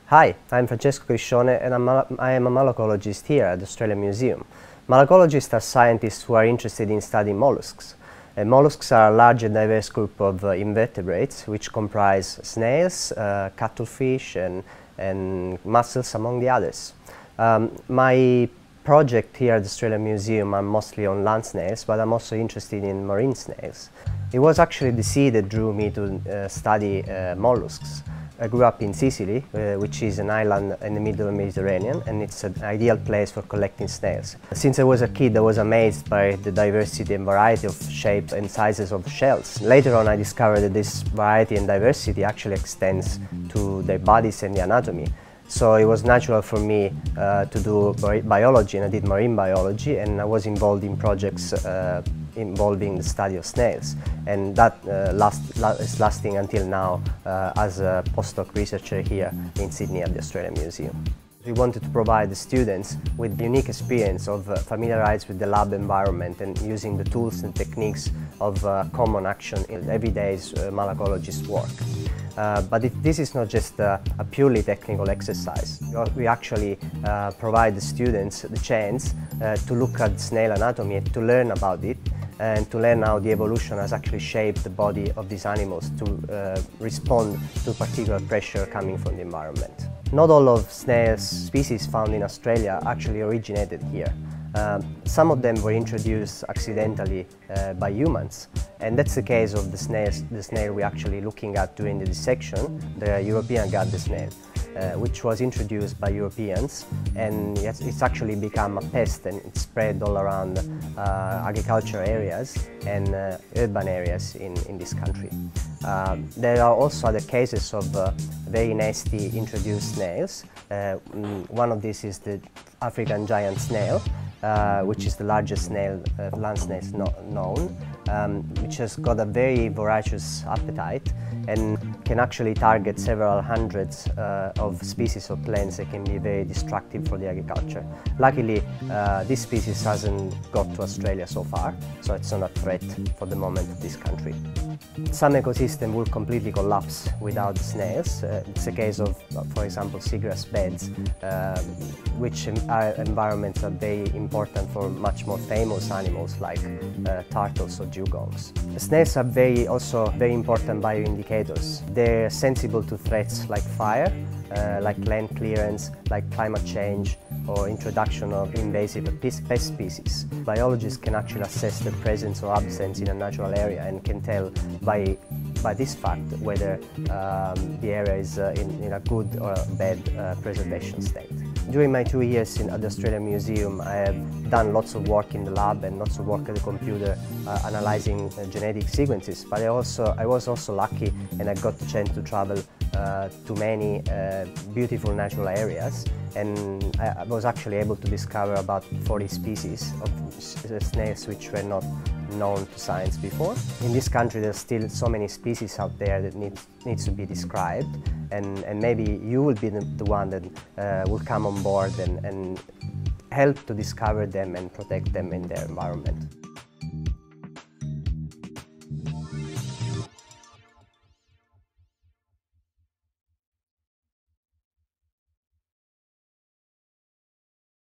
Hi, I'm Francesco Criscione and I am a malacologist here at the Australian Museum. Malacologists are scientists who are interested in studying mollusks. Mollusks are a large and diverse group of invertebrates which comprise snails, cuttlefish and mussels, among the others. My project here at the Australian Museum are mostly on land snails, but I'm also interested in marine snails. It was actually the sea that drew me to study mollusks. I grew up in Sicily, which is an island in the middle of the Mediterranean, and it's an ideal place for collecting snails. Since I was a kid, I was amazed by the diversity and variety of shapes and sizes of shells. Later on, I discovered that this variety and diversity actually extends to their bodies and the anatomy. So it was natural for me to do biology, and I did marine biology, and I was involved in projects involving the study of snails, and that is lasting until now as a postdoc researcher here in Sydney at the Australian Museum. We wanted to provide the students with the unique experience of familiarized with the lab environment and using the tools and techniques of common action in everyday malacologist work. But this is not just a purely technical exercise. We actually provide the students the chance to look at snail anatomy, to learn about it, and to learn how the evolution has actually shaped the body of these animals to respond to particular pressure coming from the environment. Not all of snails species found in Australia actually originated here. Some of them were introduced accidentally by humans, and that's the case of the snail we're actually looking at during the dissection, the European garter snail, which was introduced by Europeans, and it's actually become a pest, and it's spread all around agricultural areas and urban areas in this country. There are also other cases of very nasty introduced snails. One of these is the African giant snail, which is the largest land snail known, which has got a very voracious appetite and can actually target several hundreds of species of plants that can be very destructive for the agriculture. Luckily, this species hasn't got to Australia so far, so it's not a threat for the moment of this country. Some ecosystems will completely collapse without the snails. It's a case of, for example, seagrass beds, which environments are very important for much more famous animals like turtles or dugongs. The snails are also very important bioindicators. They're sensible to threats like fire, like land clearance, like climate change, or introduction of invasive pest species. Biologists can actually assess the presence or absence in a natural area and can tell by this fact whether the area is in a good or bad preservation state. During my 2 years at the Australian Museum, I have done lots of work in the lab and lots of work at the computer analyzing genetic sequences, but I was also lucky, and I got the chance to travel to many beautiful natural areas, and I was actually able to discover about 40 species of snails which were not known to science before. In this country there's still so many species out there that needs to be described, and maybe you will be the one that will come on board and help to discover them and protect them in their environment.